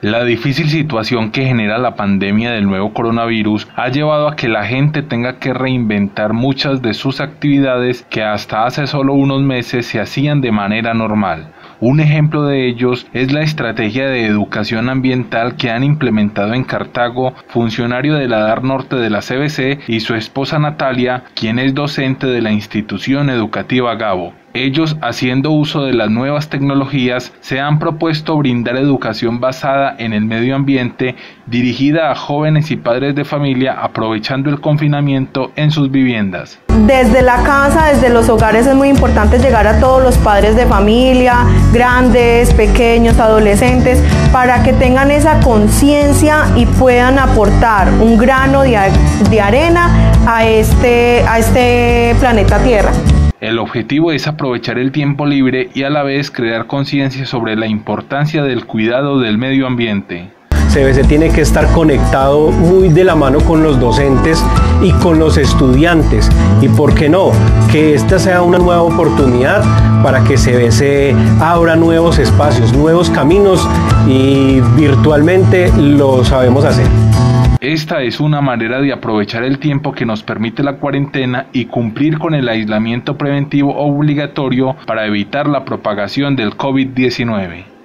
La difícil situación que genera la pandemia del nuevo coronavirus ha llevado a que la gente tenga que reinventar muchas de sus actividades que hasta hace solo unos meses se hacían de manera normal. Un ejemplo de ellos es la estrategia de educación ambiental que han implementado en Cartago, funcionario de la DAR Norte de la CBC, y su esposa Natalia, quien es docente de la institución educativa Gabo. Ellos, haciendo uso de las nuevas tecnologías, se han propuesto brindar educación basada en el medio ambiente, dirigida a jóvenes y padres de familia, aprovechando el confinamiento en sus viviendas. Desde la casa, desde los hogares, es muy importante llegar a todos los padres de familia, grandes, pequeños, adolescentes, para que tengan esa conciencia y puedan aportar un grano de arena a este planeta Tierra. El objetivo es aprovechar el tiempo libre y a la vez crear conciencia sobre la importancia del cuidado del medio ambiente. CBC tiene que estar conectado muy de la mano con los docentes y con los estudiantes, y por qué no, que esta sea una nueva oportunidad para que CBC abra nuevos espacios, nuevos caminos, y virtualmente lo sabemos hacer. Esta es una manera de aprovechar el tiempo que nos permite la cuarentena y cumplir con el aislamiento preventivo obligatorio para evitar la propagación del COVID-19.